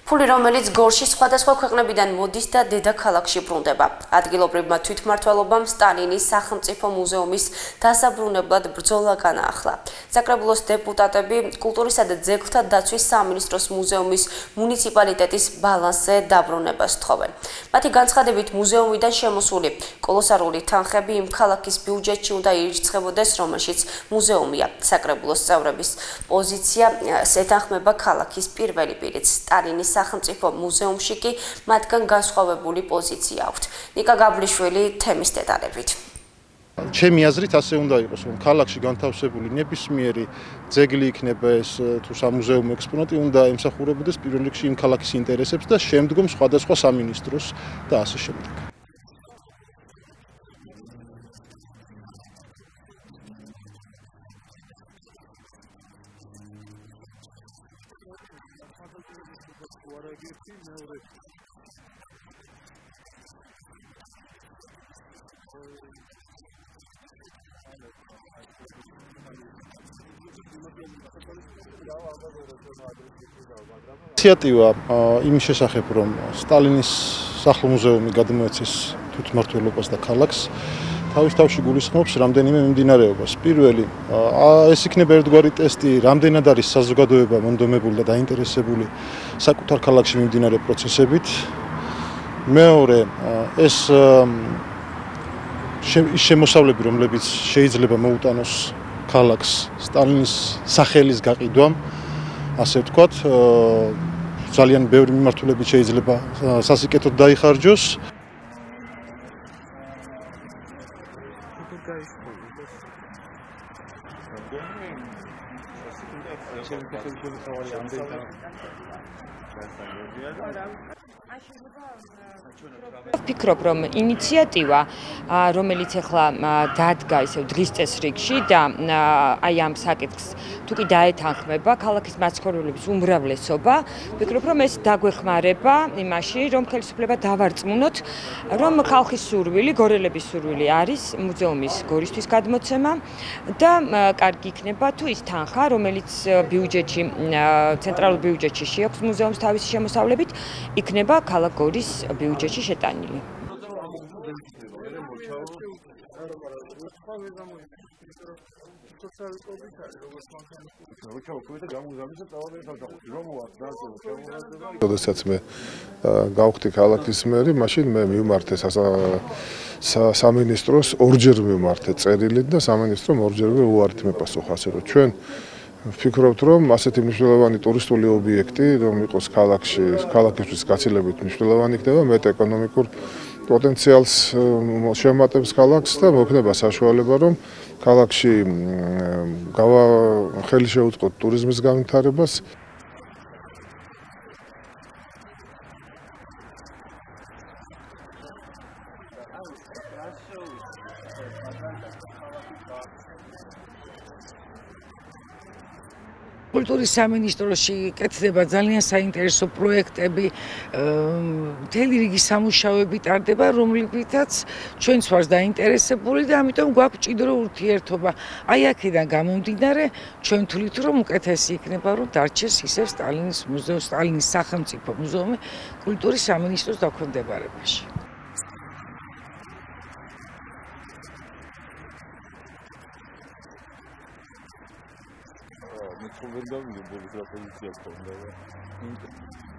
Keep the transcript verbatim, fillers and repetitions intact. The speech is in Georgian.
ფული, რომელიც გორში სხვადასხვა ქვეყნებიდან მოდის და დედაქალაქში ბრუნდება. ადგილობრივმა თვითმმართველობამ სტალინის სახელმწიფო მუზეუმის დასაბრუნებლად ბრძოლა განაახლა. საკრებულოს დეპუტატები კულტურისა და ძეგლთა დაცვის სამინისტროს მუზეუმის მუნიციპალიტეტის ბალანსზე დაბრუნებას თხოვენ. მათი განცხადებით, მუზეუმიდან შემოსული კოლოსალური თანხები იმ ქალაქის ბიუჯეტში უნდა ირიცხებოდეს, რომელშიც მუზეუმია. საკრებულოს წევრების პოზიცია ეთანხმება ქალაქის პირველი პირით. სტალინის სახელმწიფო მუზეუმში კი მათგან განსხვავებული პოზიცია აქვთ. ნიკა გაბლიშვილი თემის დეტალებით. ჩემი აზრით ასე უნდა იყოს, რომ ქალაქში განთავსებული ნებისმიერი ძეგლი იქნება ეს თუ სამუზეუმო ექსპონატი უნდა ემსახურებოდეს პირველ რიგში იმ ქალაქის ინტერესებს და შემდგომ სხვადასხვა სამინისტროს და ასე შემდეგ. ინიციატივა იმის შესახებ, რომ სტალინის სახლ-მუზეუმი გადმოეცეს თვითმმართველობას და ქალაქს, თავის თავში გულისხმობს რამდენიმე მიმდინარეობას. პირველი, ეს იქნება ერთგვარი ტესტი, რამდენად არის საზოგადოება მონდომებული და დაინტერესებული საკუთარ ქალაქში მიმდინარე პროცესებით. მეორე, ეს შემოსავლები, რომლებიც შეიძლება მოუტანოს ქალაქს სტალინის სახელის გაყიდვამ, ასე ვთქვათ, ძალიან ბევრი მიმართულებით შეიძლება სასიკეთოდ დაიხარჯოს. ვფიქრობ, რომ ინიციატივა, რომელიც ახლა დადგა ისევ დღის წესრიგში და აი ამ საკითხს თუ კი დაეთანხმება ქალაქის მაცხოვრებლების უმრავლესობა, ვფიქრობ, რომ ეს დაგვეხმარება იმაში, რომ ხელისუფლება დავარწმუნოთ, რომ ხალხის სურვილი, გორელების სურვილი არის მუზეუმის გორისთვის გადმოცემა და კარგი იქნება თუ ის თანხა, რომელიც ბიუჯეტში, ცენტრალურ ბიუჯეტში შეაქვს მუზეუმს თავისი შემოსავლებით, იქნება ქალაქ გორის ბიუჯეტში შეტანილი. როდესაც მე გავხდი ქალაქის მერი, მაშინ მე მივმართე სამინისტროს ორჯერ მივმართე წერილით და სამინისტრომ ორჯერვე უარით მეპასუხა, ასე რომ ჩვენ ვფიქრობთ, რომ ასეთი მნიშვნელოვანი ტურისტული ობიექტი, რომ იყოს ქალაქში, ქალაქისთვის გაცილებით მნიშვნელოვანი იქნება, მეტ ეკონომიკურ პოტენციალს შემატებს ქალაქს და მოქნება საშუალება, რომ ქალაქში ხელი შეუწყოთ ტურიზმის განვითარებას. კულტურის სამინისტროში კეთდება ძალიან საინტერესო პროექტები, მთელი რიგი სამუშაოები ტარდება, რომლებითაც ჩვენც ვართ დაინტერესებული და ამიტომ გვაქვს მჭიდრო ურთიერთობა. აი აქედან გამომდინარე, ჩვენ თვლით, რომ უკეთესი იქნება, რომ დარჩეს ისევ სტალინის მუზეუმი, სტალინის სახელმწიფო მუზეუმი კულტურის სამინისტროს დაქვემდებარებაში. Não sou verdadeiro, vou virar polícia.